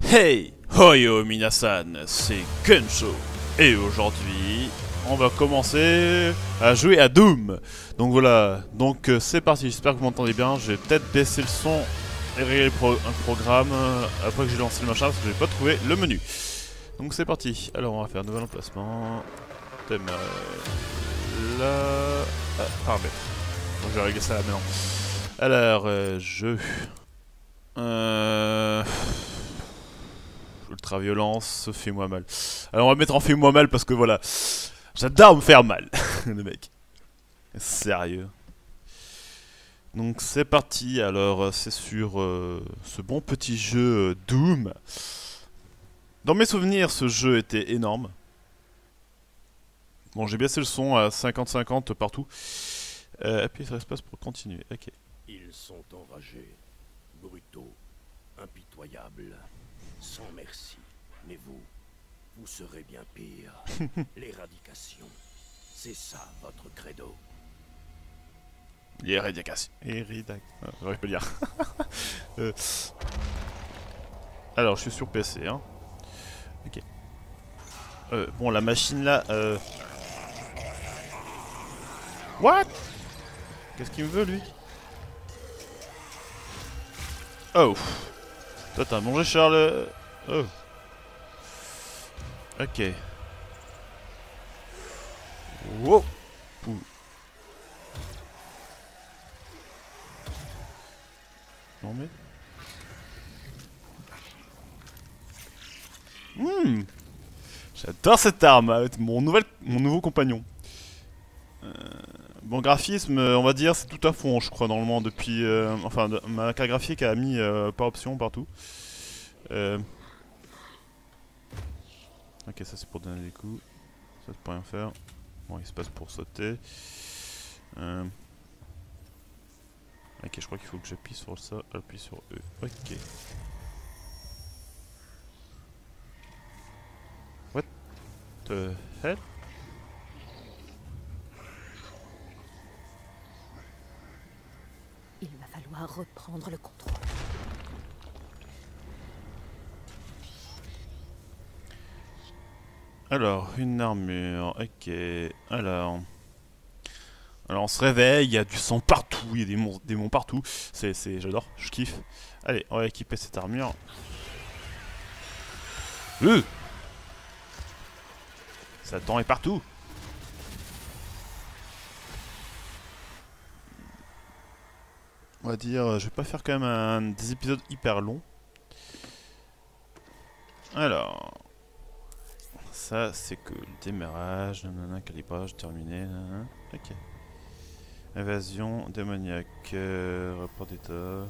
Hey, Hoyo Minasan, c'est Kensho. Et aujourd'hui, on va commencer à jouer à Doom. Donc voilà, donc c'est parti, j'espère que vous m'entendez bien. Je vais peut-être baisser le son et régler un programme après que j'ai lancé le machin parce que je n'ai pas trouvé le menu. Donc c'est parti, alors on va faire un nouvel emplacement. Thème là... Ah, paramètres. Donc je vais régler ça là maintenant. Alors, jeu... Ultra violence, fais-moi mal. Alors on va mettre en fais-moi mal parce que voilà, j'adore me faire mal, le mec. Sérieux. Donc c'est parti, alors c'est sur ce bon petit jeu Doom. Dans mes souvenirs, ce jeu était énorme. Bon, j'ai baissé le son à 50-50 partout. Appuyez sur l'espace pour continuer, ok. Ils sont enragés, brutaux, impitoyables, sans merci. Mais vous serez bien pire. L'éradication, c'est ça votre credo. Éradication. J'aurais pu le dire. Alors, je suis sur PC, hein. Ok. Bon, la machine là... What? Qu'est-ce qu'il me veut, lui? Oh. Toi, t'as mangé Charles... Oh. Ok. Wow. Ouh. Non mais... J'adore cette arme, avec mon nouveau compagnon. Bon, graphisme, on va dire, c'est tout à fond, je crois, normalement, depuis... enfin, ma carte graphique a mis par option partout. Ok, ça c'est pour donner des coups. Ça c'est pour rien faire. Bon, il se passe pour sauter. Ok, je crois qu'il faut que j'appuie sur ça, appuie sur E. Ok. What the hell? Il va falloir reprendre le contrôle. Alors, une armure, ok. Alors on se réveille, il y a du sang partout, il y a des démons partout. J'adore, je kiffe. Allez, on va équiper cette armure. Satan est partout. On va dire, je vais pas faire quand même des épisodes hyper longs. Alors, ça c'est cool. Démarrage, nanana, calibrage, terminé, nanana. Ok. Invasion démoniaque, rapport d'état.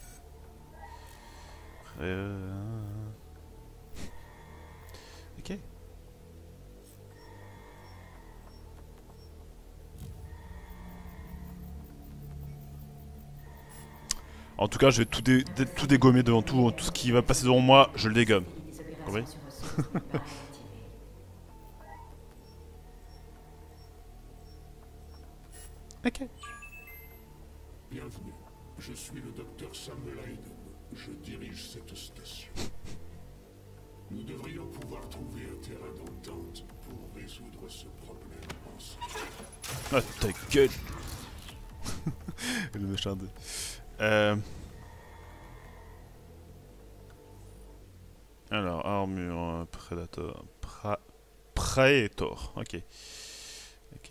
Ok. En tout cas, je vais tout dégommer devant tout ce qui va passer devant moi, je le dégomme. Oui. Ok. Bienvenue, je suis le docteur Samuel Hayden. Je dirige cette station. Nous devrions pouvoir trouver un terrain d'entente pour résoudre ce problème ensemble. Ah, ta gueule. Le méchant de... Alors, armure, Predator... Praetor, ok. Ok.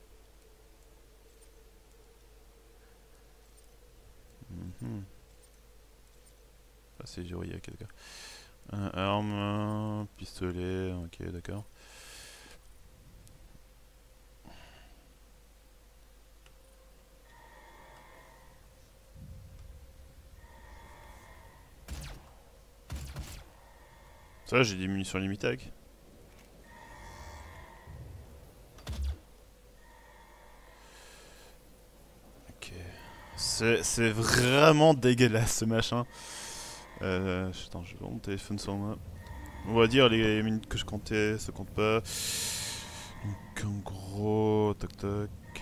Ah, c'est verrouillé, ok, d'accord. Arme, pistolet, ok, d'accord. Ça, j'ai des munitions limitées avec. Ok. C'est vraiment dégueulasse ce machin. Attends, je vais voir mon téléphone sur moi. On va dire les minutes que je comptais, ça compte pas. Donc en gros, tac tac.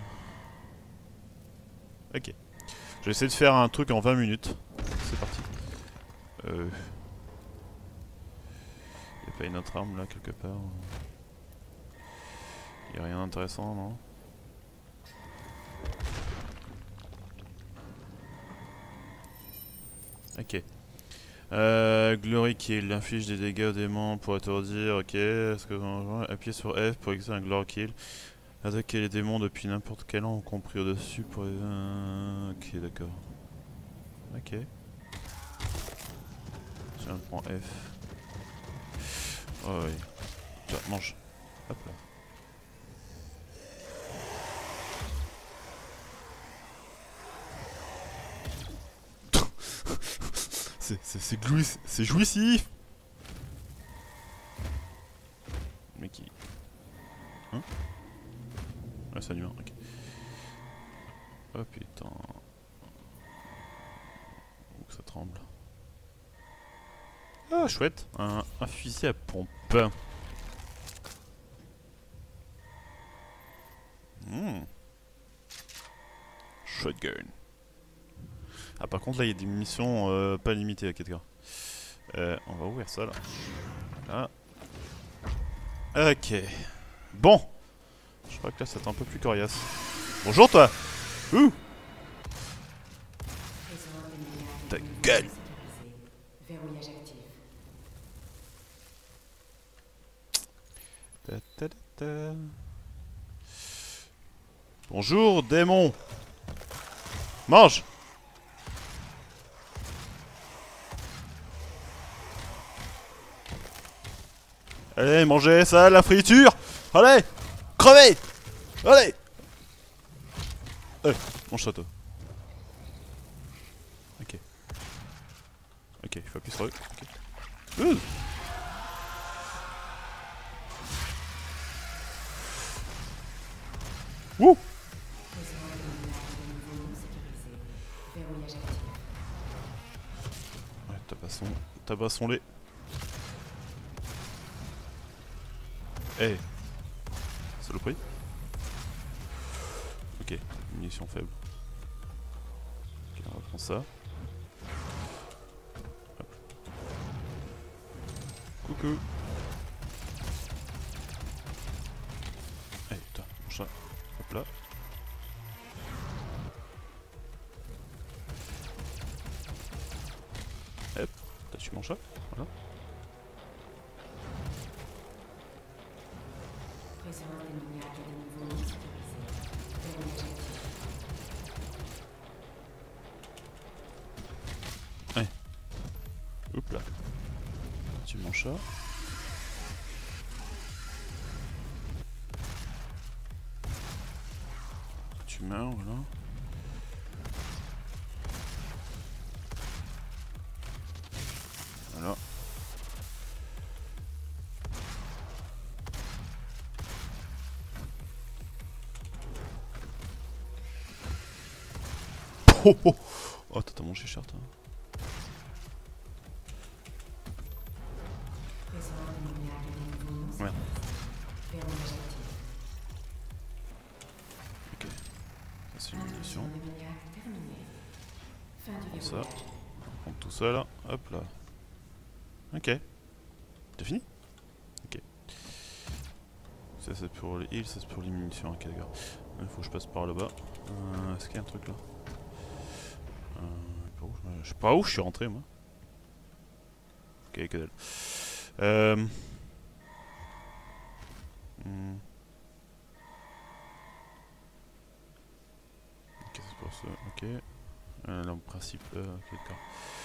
Ok. Je vais essayer de faire un truc en 20 minutes. C'est parti. pas une autre arme là quelque part? Y'a rien d'intéressant, non? Ok. Glory Kill, inflige des dégâts aux démons pour étourdir, ok. Est-ce que appuyez sur F pour exercer un Glory Kill? Attaquer les démons depuis n'importe quel angle, compris au-dessus pour les... ok, d'accord. Ok. Tiens, prends F. Oh oui. Tiens, mange. Hop là. C'est jouissif. Mais qui... Hein? Ouais, c'est un humain, ok. Oh putain. Oh, ça tremble. Ah, chouette. Un fusil à pompe. Shotgun. Ah, par contre, là, il y a des munitions pas limitées à 4K. On va ouvrir ça, là. Là. Ok. Bon. Je crois que là, c'est un peu plus coriace. Bonjour, toi. Ouh. Ta gueule. Verrouillage actif. Ta ta ta ta. Bonjour, démon. Mange. Allez, mangez ça, la friture. Allez, crevez. Allez. Allez, mange ça, toi. Ok. Ok, il faut appuyer sur eux. Ok. Wouh. Ouais, tabassons-les. Eh hey. Saloperie. Ok, munitions faibles. Ok, on reprend ça. Hop. Coucou. Eh, putain, mon chat. Hop là. Hop, t'as tué mon chat. Voilà. Ouais. Oups là. Tu mon chat. Tu meurs, voilà. Voilà. Oh oh oh, t'as mangé cher toi. Merde. Ok. Ça c'est une munition. Ça. On va prendre tout ça là. Hop là. Ok. T'as fini? Ok. Ça c'est pour les heals, ça c'est pour les munitions. Ok d'accord. Il faut que je passe par là-bas. Est-ce qu'il y a un truc là? Je sais pas où je suis rentré moi. Ok, que dalle. Ok, c'est pour ça. Ok. Là, en principe, ok, d'accord.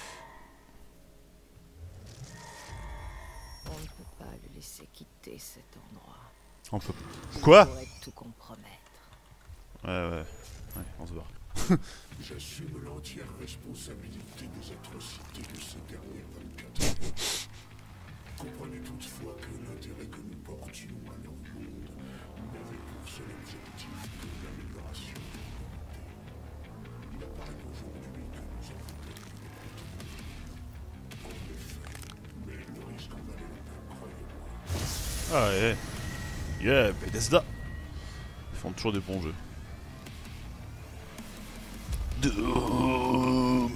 On ne peut pas le laisser quitter cet endroit. On peut. Quoi? Il pourrait tout compromettre. Ouais, on se barre. J'assume l'entière responsabilité des atrocités de ces derniers 24 heures. Comprenez toutefois que l'intérêt que nous portions à leur monde n'avait pour seul objectif que l'amélioration de l'humanité. Il apparaît aujourd'hui que nous avons perdu les pétroliers. En effet, mais le risque en valait la peine, croyez-moi. Ah ouais. Yeah, Bethesda. Ils font toujours des bons jeux. Doom.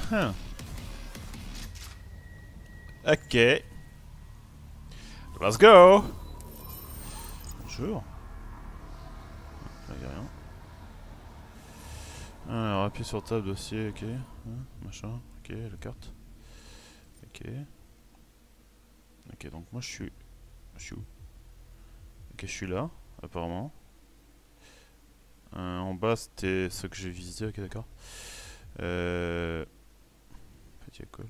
Ok. Let's go. Bonjour. Là, y'a rien. Alors, appuie sur table, dossier, ok. Machin, ok, la carte. Ok. Ok, donc moi je suis... Je suis où? Ok, je suis là, apparemment. En bas, c'était ce que j'ai visité, ok, d'accord. Petit école.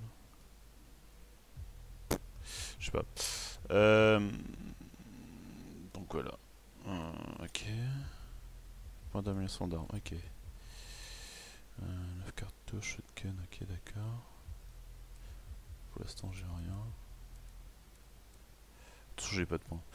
Je sais pas. Donc voilà. Ok. Point d'amélioration d'armes, ok. 9 cartouches, shotgun, ok, d'accord. Pour l'instant, j'ai rien. Toujours, j'ai pas de points.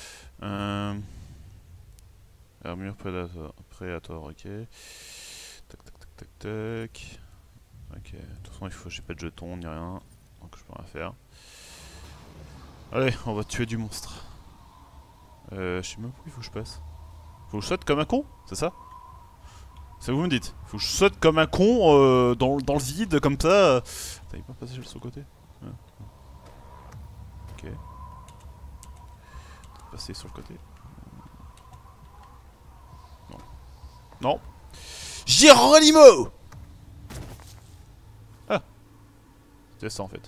Armure prédatoire, ok. Tac, tac, tac, tac, tac. Ok, de toute façon, j'ai pas de jetons ni rien. Donc, je peux rien faire. Allez, on va tuer du monstre. Je sais même pas où il faut que je passe. Faut que je saute comme un con, c'est ça? C'est ce que vous me dites. Faut que je saute comme un con dans le vide, comme ça. T'avais pas passé sur le côté? Ok. Passer sur le côté. Non. Non. Geronimo! Ah. C'était ça en fait.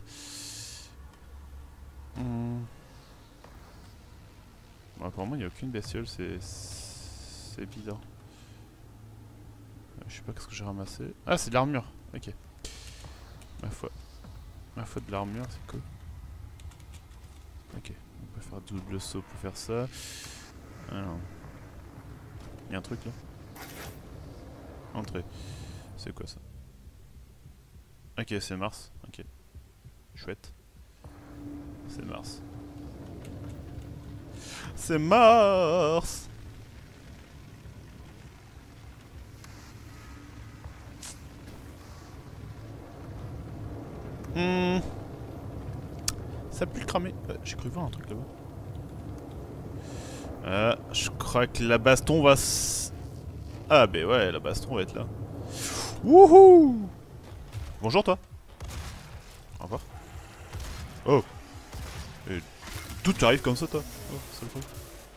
Bon, apparemment il n'y a aucune bestiole, c'est bizarre. Je sais pas ce que j'ai ramassé. Ah, c'est de l'armure. Ok. Ma foi de l'armure, c'est cool. Ok, on peut faire double saut pour faire ça. Alors. Il y a un truc là. Entrée. C'est quoi ça? Ok, c'est Mars. Ok. Chouette. C'est Mars. C'est Mars! Ça pue le cramer. J'ai cru voir un truc là-bas. Je crois que la baston va Ah, bah ouais, la baston va être là. Wouhou! Bonjour toi. Au revoir. Oh. Et d'où tu arrives comme ça toi? Oh, c'est le truc.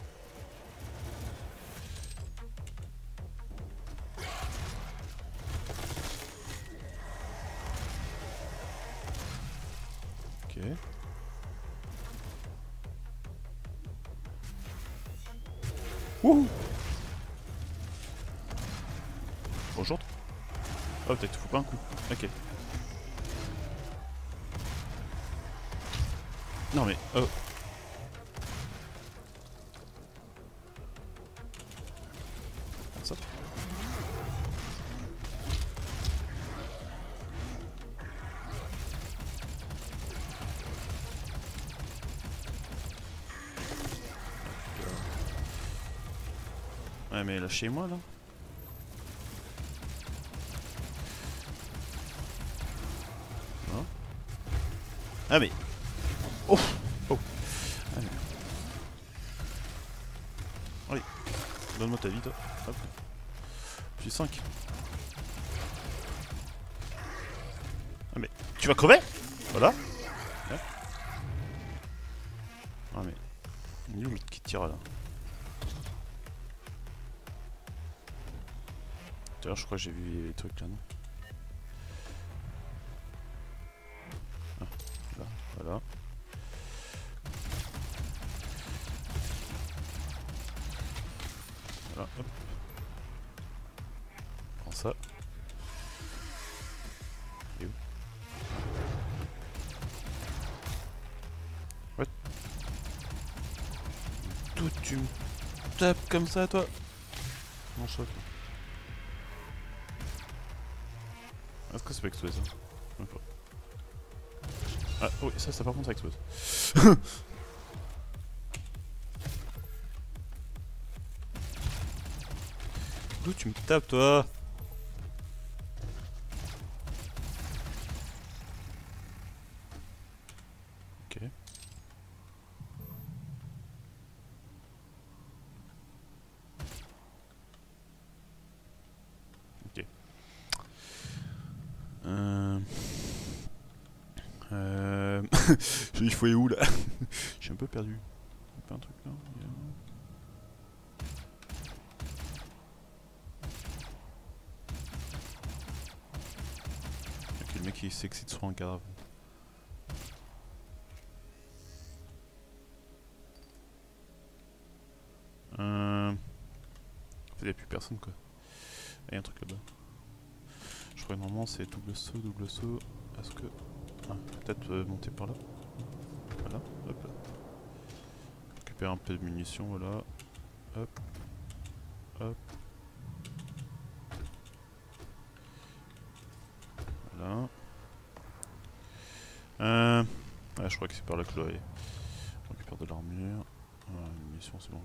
Ok. Wouhou! Bonjour. Oh, peut-être tu fous pas un coup. Ok. Non mais... Oh. Ça. Ouais mais lâchez-moi là. Non. Ah mais... Oh. Oh. Ah, mais... Allez. Donne-moi ta vie toi. Hop. J'ai 5. Ah mais... Tu vas crever? Voilà. Ouais. Ah mais... Il est où l'autre qui tire là? D'ailleurs je crois que j'ai vu les trucs là non? Ah, là, voilà. Voilà, hop. Prends ça. Et où? What? D'où tu me tapes comme ça toi? Non, ça. Est-ce que ça peut exploser ça? Même pas. Ah oui, ça par contre ça explose. D'où tu me tapes toi? Ok. Ok. Il faut aller où là? Je suis un peu perdu. Y'a pas un truc là? Ok, le mec il s'excite sur un cadavre. En fait, y'a plus personne quoi. Il y a un truc là-bas. Je crois que normalement c'est double saut. Est-ce que. Ah, peut-être monter par là. Voilà, hop là. Récupérer un peu de munitions, voilà. Hop. Hop. Voilà. Ouais, je crois que c'est par là que je dois aller. Je récupère de l'armure. Voilà, munitions, c'est bon,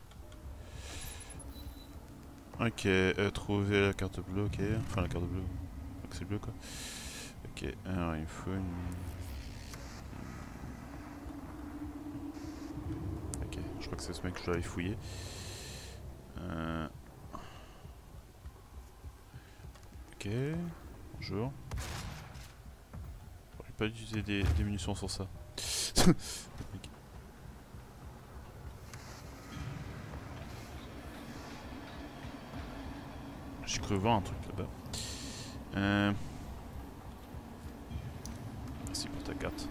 voilà. Ok, trouver la carte bleue, ok. Enfin, la carte bleue. Donc c'est bleu quoi. Ok, alors il me faut une. Ok, je crois que c'est ce mec que je dois aller fouiller. Ok, bonjour. J'aurais pas dû utiliser des munitions sur ça. Okay. J'ai cru voir un truc là-bas. Merci pour ta carte.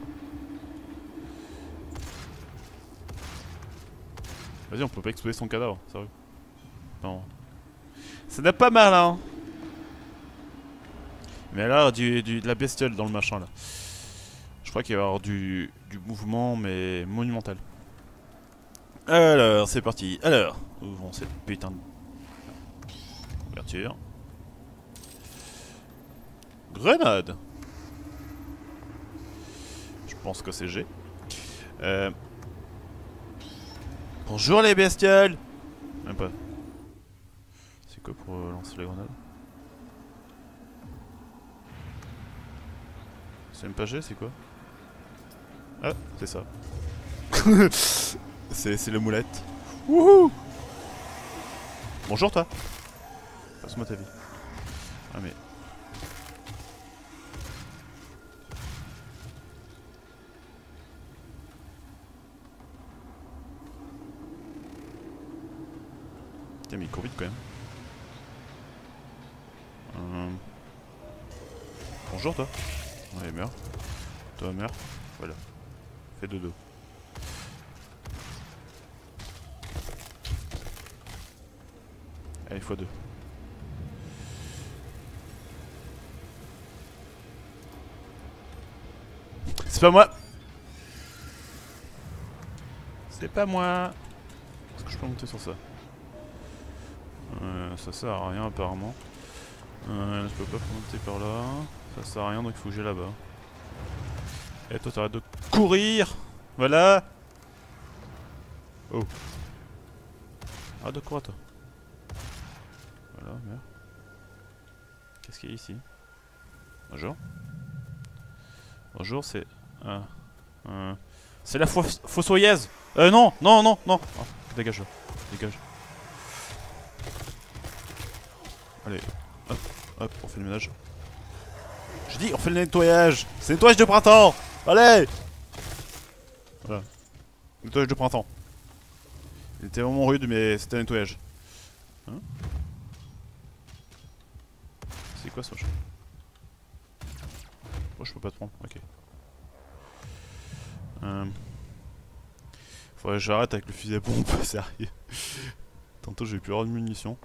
Vas-y, on peut pas exploser son cadavre, sérieux. Non. Ça n'a pas mal, hein. Mais là, de la bestiole dans le machin, là. Je crois qu'il va y avoir du mouvement, mais monumental. Alors, c'est parti. Alors, ouvrons cette putain de... ouverture. Grenade. Je pense que c'est G. Bonjour les bestioles. Même pas. C'est quoi pour lancer la grenade? C'est même pas G, c'est quoi? Ah, c'est ça. c'est le moulette. Wouhou. Bonjour toi. Passe-moi ta vie. Ah mais... Tiens mais il court vite quand même. Bonjour toi. Ouais, meurs. Toi meurs. Voilà. Fais dodo. Allez, x2. C'est pas moi. C'est pas moi. Est-ce que je peux monter sur ça? Ça sert à rien apparemment. Je peux pas monter par là. Ça sert à rien donc il faut que j'aille là-bas. Et toi t'arrêtes de courir. Voilà. Oh. Arrête de courir toi. Voilà, merde. Qu'est-ce qu'il y a ici? Bonjour. Bonjour, c'est... c'est la fossoyeuse. Non, non, non, non. Oh, dégage là. Dégage. Allez, hop, hop, on fait le ménage. Je dis, on fait le nettoyage. C'est le nettoyage de printemps. Allez. Voilà. Nettoyage de printemps. Il était vraiment rude, mais c'était un nettoyage. Hein? C'est quoi ça? Oh, je peux pas te prendre, ok. Faudrait que j'arrête avec le fusil à pompe, sérieux. Tantôt j'ai plus avoir de munitions.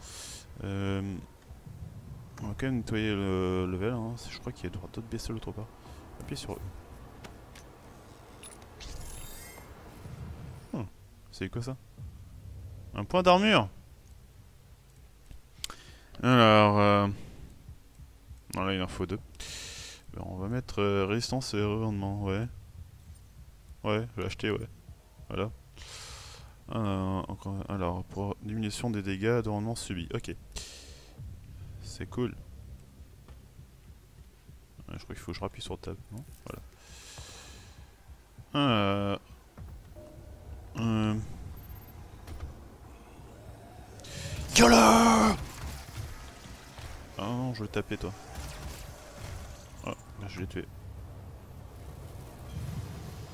On va quand même nettoyer le level, hein. Je crois qu'il y a d'autres bestioles autre part. Appuyez sur eux. C'est quoi ça? Un point d'armure. Alors... non là il en faut 2. Ben, on va mettre résistance et rendement, ouais. Ouais, je vais acheter, ouais. Voilà. Alors, pour diminution des dégâts de rendement subis. Ok. C'est cool. Je crois qu'il faut que je rappuie sur table, non? Voilà. YOLO! Ah non, je vais taper toi. Oh, bah, je l'ai tué.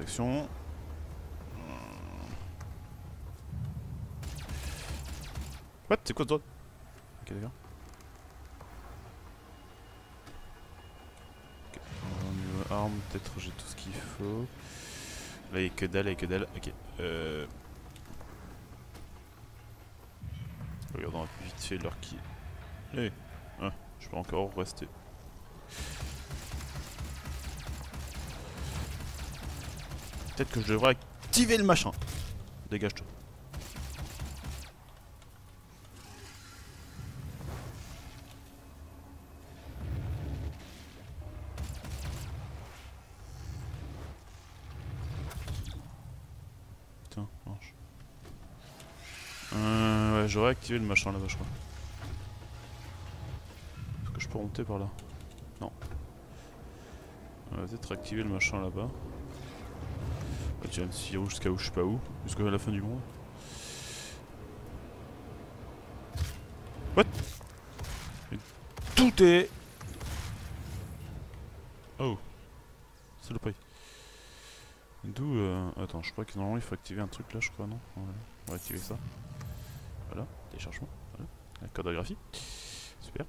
protection. What? C'est quoi ce drone? Ok, d'accord. Ok, niveau arme, peut-être j'ai tout ce qu'il faut. Là, il y a que dalle, Ok. Regardons vite fait l'heure qui. Eh, ah, je peux encore rester. Peut-être que je devrais activer le machin. Dégage-toi. Putain, marche. Ouais, j'aurais activé le machin là-bas, je crois. Est-ce que je peux remonter par là? Non. On va peut-être activer le machin là-bas. Bah, tiens, s'il roule jusqu'à où je sais pas où. Jusqu'à la fin du monde. What? Et tout est. Oh. C'est le paille. D'où attends, je crois que normalement il faut activer un truc là, je crois, non? Voilà. On va activer ça. Voilà, téléchargement. Voilà. La cartographie. Super.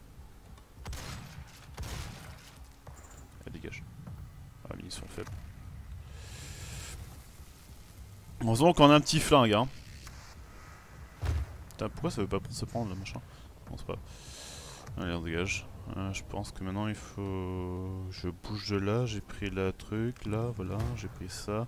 Elle dégage. Ah, munitions faibles. Heureusement qu'on a un petit flingue, hein. Putain, pourquoi ça veut pas se prendre le machin? Non, c'est pas. Allez, on dégage. Je pense que maintenant il faut. Je bouge de là, j'ai pris le truc, là, voilà, j'ai pris ça.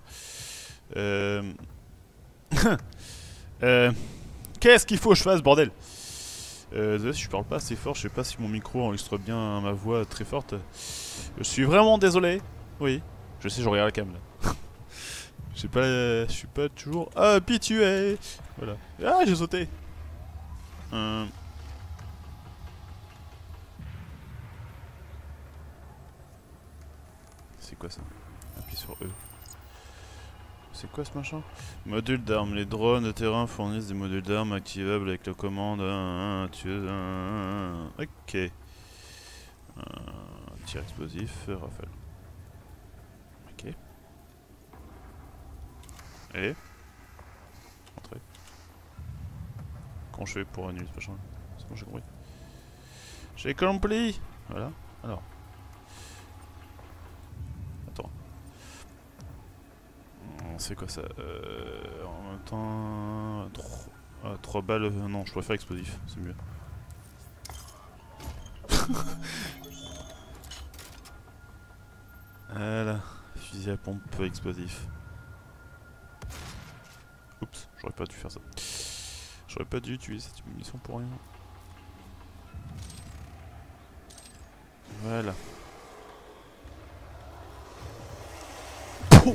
Qu'est-ce qu'il faut que je fasse, bordel? Désolé si je parle pas assez fort, je sais pas si mon micro enregistre bien ma voix très forte. Je suis vraiment désolé. Oui, je sais, je regarde la cam là. Je suis pas toujours habitué. Voilà. Ah, j'ai sauté. C'est quoi ça? Appuie sur E. C'est quoi ce machin? Module d'armes. Les drones de terrain fournissent des modules d'armes activables avec la commande. Ok. Tir explosif, rafale. Ok. Et entrer. Comment je fais pour annuler ce machin? C'est bon, j'ai compris. J'ai compris. Voilà. Alors. Attends. C'est quoi ça? En même temps... 3 balles... non, je préfère explosif, c'est mieux. Voilà. Fusil à pompe explosif. Oups, j'aurais pas dû faire ça. J'aurais pas dû utiliser cette munition pour rien. Voilà. Pouh.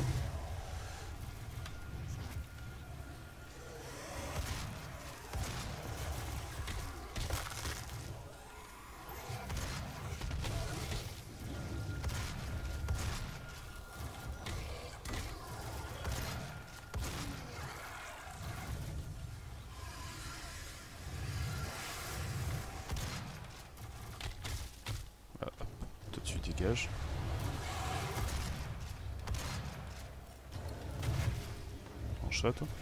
Dégage. Range ça, toi.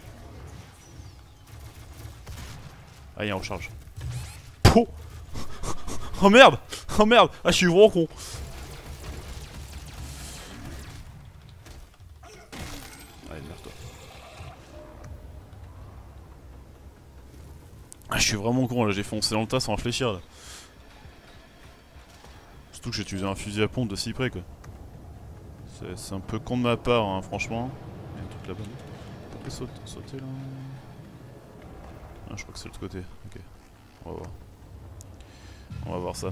Ah, il y a en recharge. Oh, oh merde! Oh merde! Ah, je suis vraiment con! Allez, merde-toi. Ah, je suis vraiment con là, j'ai foncé dans le tas sans réfléchir là. Surtout que j'ai utilisé un fusil à pompe de si près quoi. C'est un peu con de ma part, hein, franchement. Il y a un truc là-bas. On peut sauter là. Ah, je crois que c'est de l'autre côté. Ok. On va voir. On va voir ça.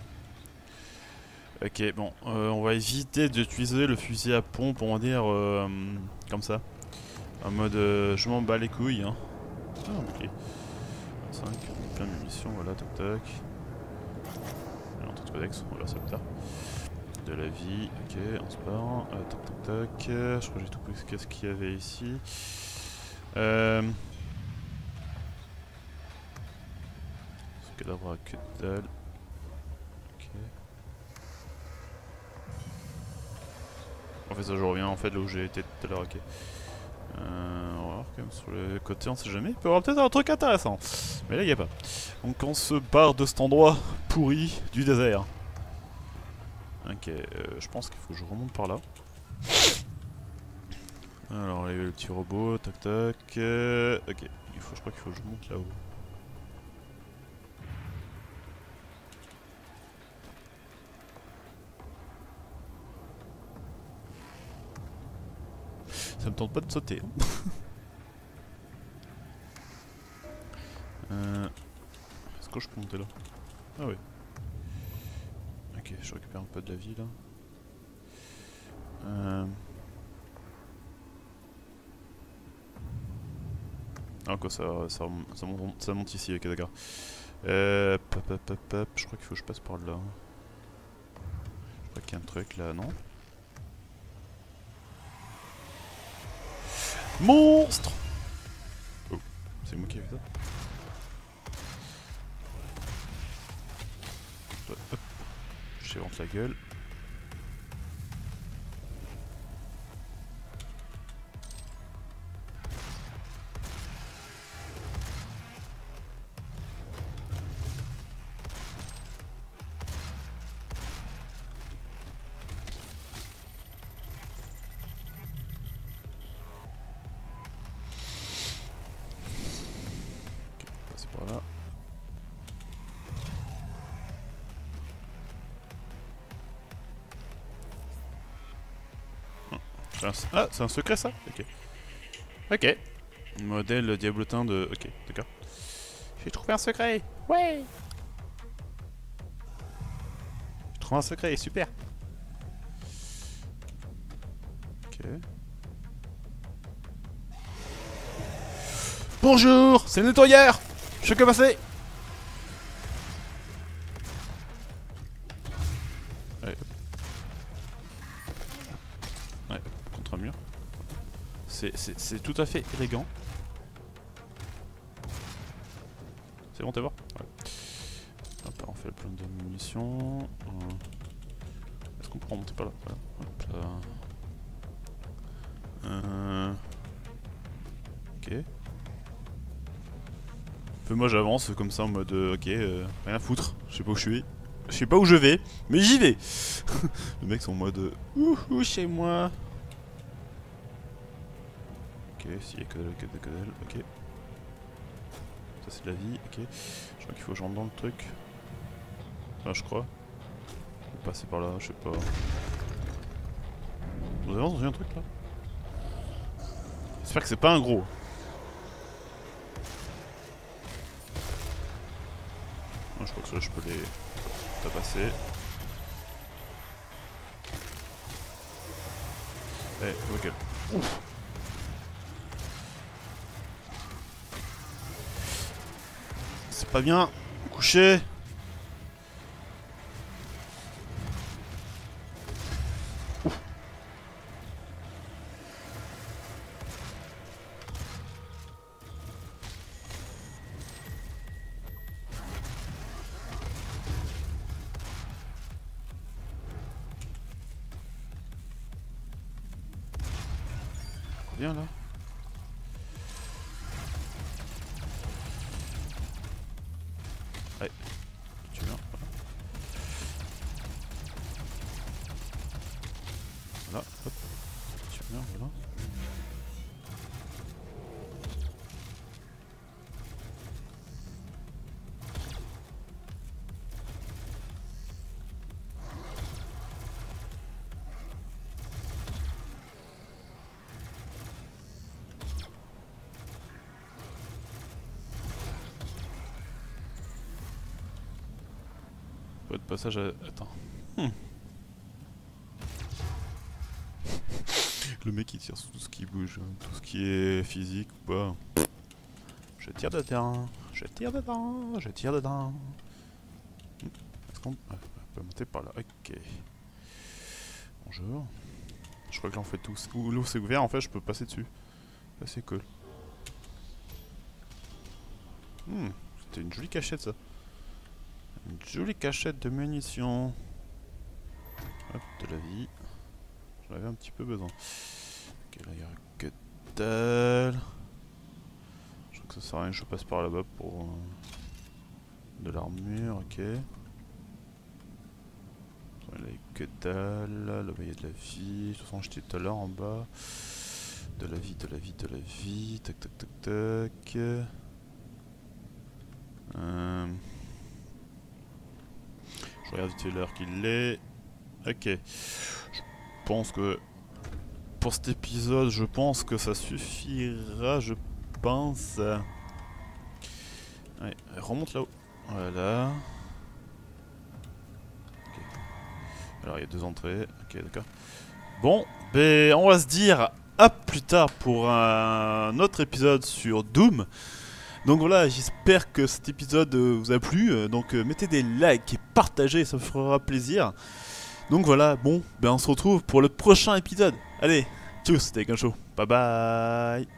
Ok, bon. On va éviter d'utiliser le fusil à pompe, on va dire, comme ça. En mode, je m'en bats les couilles. Hein. Ah, ok. 25, plein de munitions, voilà, tac tac. Codex, on va voir ça plus tard. De la vie, ok, on se barre. Tac tac tac. Je crois que j'ai tout pris ce qu'il y avait ici. Ce cadavre a que dalle. Ok. En fait, ça je reviens en fait là où j'ai été tout à l'heure, ok. On va voir quand même sur le côté, on sait jamais. Il peut y avoir peut-être un truc intéressant. Mais là, il n'y a pas. Donc on se barre de cet endroit pourri du désert. Ok, je pense qu'il faut que je remonte par là. Alors, il y a le petit robot, tac tac. Ok, je crois qu'il faut que je monte là-haut. Ça me tente pas de sauter. Est-ce que je peux monter là? Ah oui. Ok, je récupère un peu de la vie là. Ah quoi, ça monte ici, ok d'accord. Je crois qu'il faut que je passe par là. Je crois qu'il y a un truc là, non? Monstre! Oh, c'est moi qui ai fait ça. Hop, j'évente la gueule. C'est par là. Ah, c'est un secret ça? Ok. Ok. Modèle diablotin de... Ok, d'accord. J'ai trouvé un secret. Ouais. J'ai trouvé un secret, super. Ok. Bonjour, c'est le nettoyeur. Je suis commencé. Ouais. Ouais, contre un mur. C'est tout à fait élégant. C'est bon, t'es voir? Ouais. Hop, on fait le plein de munitions. Est-ce qu'on peut remonter par là? Voilà. Hop là. Ok. Peu moi j'avance comme ça en mode ok, rien à foutre, je sais pas où je suis. Je sais pas où je vais, mais j'y vais. Les mecs sont en mode ouh chez moi. Ok, s'il y a que dalle, ok. Ça c'est de la vie, ok. Je crois qu'il faut que je rentre dans le truc. Enfin je crois. Ou passer par là, je sais pas. Vous avez entendu un truc là? J'espère que c'est pas un gros. Je crois que ça je peux les tabasser. Eh, ok. Ouf. C'est pas bien. Couché. Ouf. Bien là. Ouais. Tu viens. Voilà. Hop. Tu viens, voilà. Pas de passage à... Attends. Le mec il tire sur tout ce qui bouge, hein. Tout ce qui est physique ou pas. Je tire dedans, je tire dedans, je tire dedans. Est-ce qu'on peut monter par là? Ok. Bonjour. Je crois que là on fait tout. Où l'eau c'est ouvert en fait je peux passer dessus. Ça c'est cool. C'était une jolie cachette ça. Une jolie cachette de munitions. Hop, de la vie. J'en avais un petit peu besoin. Ok, là il y a que dalle. Je crois que ça sert à rien que je passe par là-bas pour de l'armure, ok. Là il y a que dalle, là-bas il y a de la vie. De toute façon j'étais tout à l'heure en bas. De la vie, de la vie, de la vie. Tac tac tac tac. Je regarde vite fait l'heure qu'il est. Ok. Je pense que pour cet épisode, je pense que ça suffira, je pense. Allez, remonte là-haut. Voilà. Okay. Alors il y a 2 entrées. Ok, d'accord. Bon, ben on va se dire à plus tard pour un autre épisode sur Doom. Donc voilà, j'espère que cet épisode vous a plu. Donc mettez des likes et partagez, ça me fera plaisir. Donc voilà, bon, ben on se retrouve pour le prochain épisode. Allez, tchuss, c'était Gunshow. Bye bye.